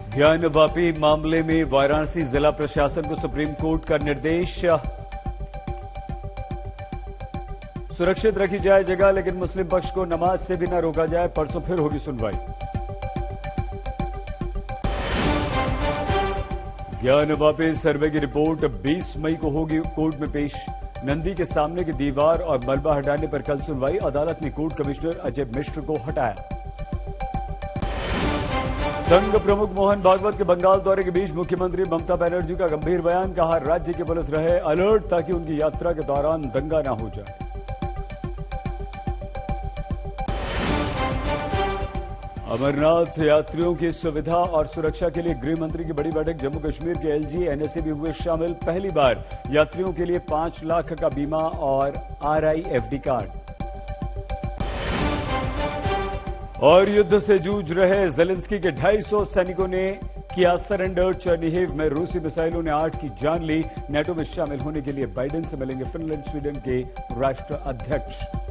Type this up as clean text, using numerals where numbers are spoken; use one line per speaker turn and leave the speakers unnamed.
ज्ञानवापी मामले में वाराणसी जिला प्रशासन को सुप्रीम कोर्ट का निर्देश। सुरक्षित रखी जाए जगह, लेकिन मुस्लिम पक्ष को नमाज से भी न रोका जाए। परसों फिर होगी सुनवाई। ज्ञानवापी सर्वे की रिपोर्ट 20 मई को होगी कोर्ट में पेश। नंदी के सामने की दीवार और मलबा हटाने पर कल सुनवाई। अदालत ने कोर्ट कमिश्नर अजय मिश्र को हटाया। संघ प्रमुख मोहन भागवत के बंगाल दौरे के बीच मुख्यमंत्री ममता बनर्जी का गंभीर बयान। कहा, राज्य की पुलिस रहे अलर्ट ताकि उनकी यात्रा के दौरान दंगा न हो जाए। अमरनाथ यात्रियों की सुविधा और सुरक्षा के लिए गृह मंत्री की बड़ी बैठक। जम्मू कश्मीर के एलजी एनएसए भी हुए शामिल। पहली बार यात्रियों के लिए 5 लाख का बीमा और आरआईएफडी कार्ड। और युद्ध से जूझ रहे जेलेंस्की के 250 सैनिकों ने किया सरेंडर। चर्निहिव में रूसी मिसाइलों ने 8 की जान ली। नेटो में शामिल होने के लिए बाइडेन से मिलेंगे फिनलैंड स्वीडन के राष्ट्राध्यक्ष।